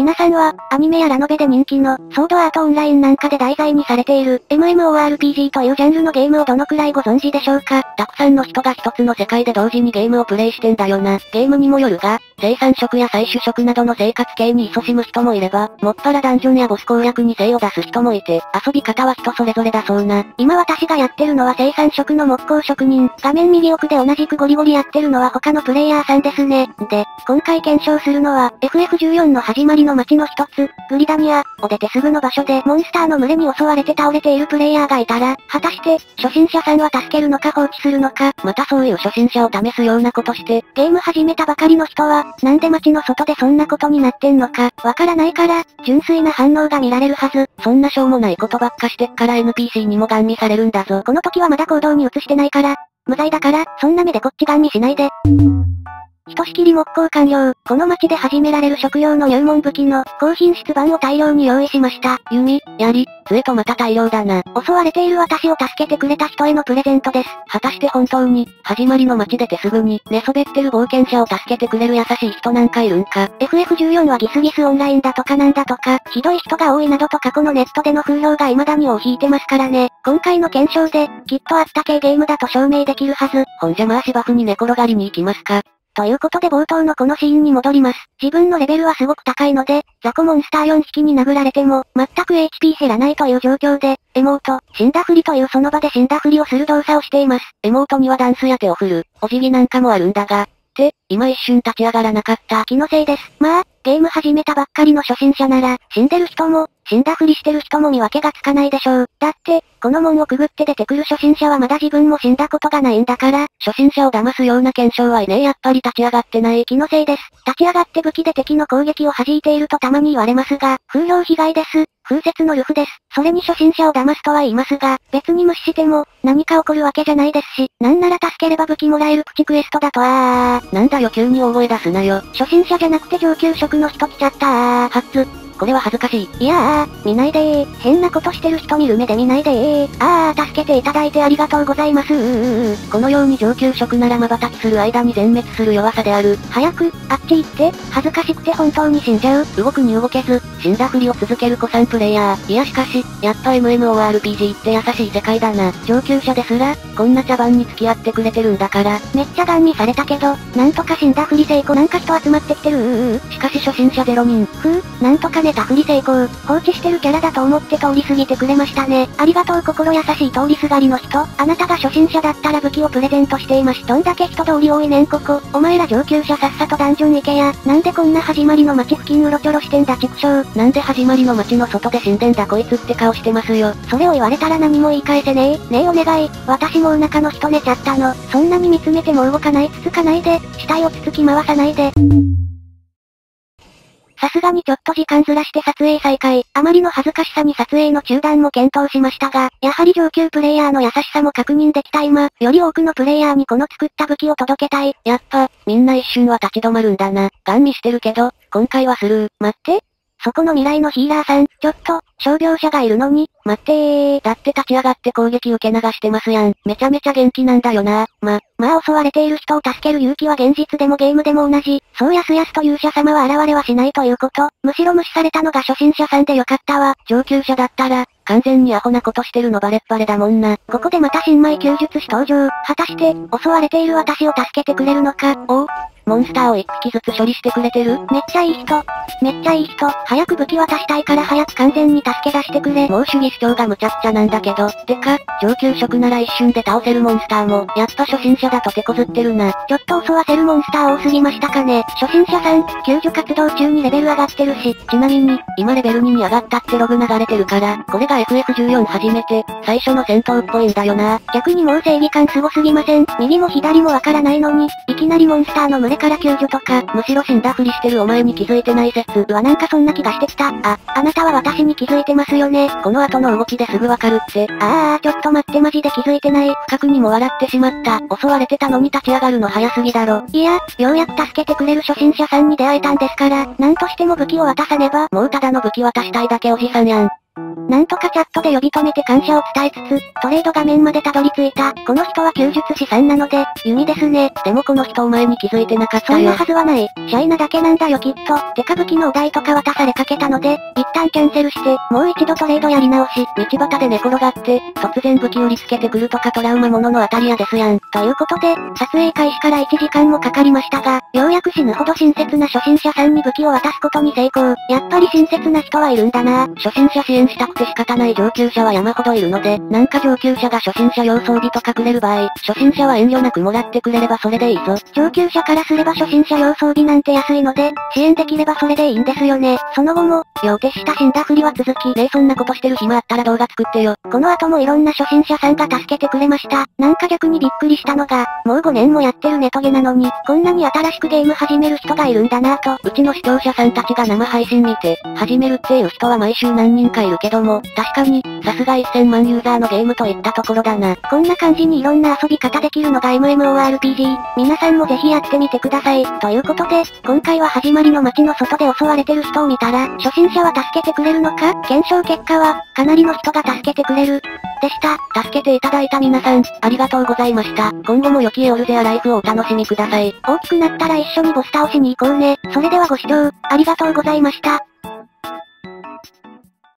皆さんは、アニメやラノベで人気の、ソードアートオンラインなんかで題材にされている、MMORPG というジャンルのゲームをどのくらいご存知でしょうか。 たくさんの人が一つの世界で同時にゲームをプレイしてんだよな。ゲームにもよるが、生産職や採取職などの生活系に勤しむ人もいれば、もっぱらダンジョンやボス攻略に精を出す人もいて、遊び方は人それぞれだそうな。 今私がやってるのは生産職の木工職人、画面右奥で同じくゴリゴリやってるのは他のプレイヤーさんですね。で、今回検証するのは、FF14 の始まりの街の一つ、グリダニアを出てすぐの場所でモンスターの群れに襲われて倒れているプレイヤーがいたら、果たして、初心者さんは助けるのか放置するのか、 またそういう初心者を試すようなことして、 ゲーム始めたばかりの人は、なんで街の外でそんなことになってんのか、わからないから、純粋な反応が見られるはず。 そんなしょうもないことばっかしてっから NPC にもガン見されるんだぞ。 この時はまだ行動に移してないから、無罪だから、そんな目でこっちガン見しないで。ひとしきり木工完了。この街で始められる食用の入門武器の高品質版を大量に用意しました。 弓、槍、杖とまた大量だな。 襲われている私を助けてくれた人へのプレゼントです。 果たして本当に、始まりの街出てすぐに、寝そべってる冒険者を助けてくれる優しい人なんかいるんか。 FF14 はギスギスオンラインだとかなんだとか、ひどい人が多いなどと過去のネットでの風評が未だに尾を引いてますからね。今回の検証で、きっとあった系ゲームだと証明できるはず。 ほんじゃまあ芝生に寝転がりに行きますか。 ということで冒頭のこのシーンに戻ります。自分のレベルはすごく高いので、雑魚モンスター4匹に殴られても、全く HP 減らないという状況で、エモート、死んだふりというその場で死んだふりをする動作をしています。 エモートにはダンスや手を振る、お辞儀なんかもあるんだが、今一瞬立ち上がらなかった。 気のせいです。まあ、ゲーム始めたばっかりの初心者なら、死んでる人も、死んだふりしてる人も見分けがつかないでしょう。だって、この門をくぐって出てくる初心者はまだ自分も死んだことがないんだから、 初心者を騙すような検証はいねえ。やっぱり立ち上がってない。 気のせいです。立ち上がって武器で敵の攻撃を弾いているとたまに言われますが、風評被害です。風雪のルフです。それに初心者を騙すとは言いますが、別に無視しても、何か起こるわけじゃないですし、なんなら助ければ武器もらえるプチクエストだとなんだよ急に大声出すなよ。 初心者じゃなくて上級職の人来ちゃったこれは恥ずかしい。 いや見ないでー。変なことしてる人見る目で見ないでー。助けていただいてありがとうございますこのように上級職なら瞬きする間に全滅する弱さである。 早く、あっち行って、恥ずかしくて本当に死んじゃう。 動くに動けず、死んだふりを続ける子さんプレイヤー。いやしかし、やっぱ MMORPG って優しい世界だな。上級者ですら、こんな茶番に付き合ってくれてるんだから。 めっちゃガン見されたけど、なんとか死んだふり成功。なんか人集まってきてるしかし初心者0人。 なんとか寝たふり成功。放置してるキャラだと思って通り過ぎてくれましたね。ありがとう心優しい通りすがりの人。あなたが初心者だったら武器をプレゼントしていまし。どんだけ人通り多いねんここ。お前ら上級者さっさとダンジョン行けや。なんでこんな始まりの街付近うろちょろしてんだ畜生。 なんで始まりの街の外で死んでんだこいつって顔してますよ。 それを言われたら何も言い返せねえ。ねえお願い。私もお腹の人寝ちゃったの。そんなに見つめても動かない。つつかないで。死体をつつき回さないで。さすがにちょっと時間ずらして撮影再開。あまりの恥ずかしさに撮影の中断も検討しましたが、やはり上級プレイヤーの優しさも確認できた今、より多くのプレイヤーにこの作った武器を届けたい。 やっぱ、みんな一瞬は立ち止まるんだな。ガン見してるけど、今回はスルー。 待って。そこの未来のヒーラーさん、ちょっと、傷病者がいるのに、待ってー。 だって立ち上がって攻撃受け流してますやん。めちゃめちゃ元気なんだよな。 まあ襲われている人を助ける勇気は現実でもゲームでも同じ。そうやすやすと勇者様は現れはしないということ。むしろ無視されたのが初心者さんでよかったわ。 上級者だったら、完全にアホなことしてるのバレッバレだもんな。 ここでまた新米救術師登場。果たして、襲われている私を助けてくれるのか。 モンスターを一匹ずつ処理してくれてる？ めっちゃいい人。めっちゃいい人。早く武器渡したいから早く完全に助け出してくれ。 もう主義主張がむちゃくちゃなんだけど。てか、上級職なら一瞬で倒せるモンスターも、やっぱ初心者だと手こずってるな。 ちょっと襲わせるモンスター多すぎましたかね。初心者さん、救助活動中にレベル上がってるし。 ちなみに、今レベル2に上がったってログ流れてるから、これが FF14 初めて、最初の戦闘っぽいんだよな。 逆にもう正義感すごすぎません。右も左もわからないのに、いきなりモンスターの群れから救助とか。 むしろ死んだふりしてるお前に気づいてない説。 なんかそんな気がしてきた。あなたは私に気づいてますよね。 この後の動きですぐわかるって。 ちょっと待ってマジで気づいてない。 不覚にも笑ってしまった。襲われてたのに立ち上がるの早すぎだろ。 いや、ようやく助けてくれる初心者さんに出会えたんですから、なんとしても武器を渡さねば。 もうただの武器渡したいだけおじさんやん。 なんとかチャットで呼び止めて感謝を伝えつつ、トレード画面までたどり着いた。この人は弓術師さんなので、弓ですね。 でもこの人お前に気づいてなかったよ。 そんなはずはない。シャイなだけなんだよきっと。デカ武器のお題とか渡されかけたので、一旦キャンセルして、もう一度トレードやり直し。 道端で寝転がって、突然武器売りつけてくるとかトラウマものの当たり屋ですやん。 ということで、撮影開始から1時間もかかりましたが、ようやく死ぬほど親切な初心者さんに武器を渡すことに成功。やっぱり親切な人はいるんだな。 初心者支援したくて仕方ない上級者は山ほどいるので、なんか上級者が初心者用装備とかくれる場合、初心者は遠慮なくもらってくれればそれでいいぞ。 上級者からすれば初心者用装備なんて安いので、支援できればそれでいいんですよね。その後も、夜を徹した死んだふりは続き、 ねえそんなことしてる暇あったら動画作ってよ。 この後もいろんな初心者さんが助けてくれました。なんか逆にびっくりしたのが、もう5年もやってるネトゲなのに、こんなに新しくゲーム始める人がいるんだなぁと。 うちの視聴者さんたちが生配信見て、始めるっていう人は毎週何人かいるけども、確かに、さすが1000万ユーザーのゲームといったところだな。 こんな感じにいろんな遊び方できるのが MMORPG。皆さんもぜひやってみてください。ということで、今回は始まりの街の外で襲われてる人を見たら、初心者は助けてくれるのか？検証結果は、かなりの人が助けてくれる。でした。 助けていただいた皆さん、ありがとうございました。今後も良きエオルゼアライフをお楽しみください。 大きくなったら一緒にボス倒しに行こうね。それではご視聴、ありがとうございました。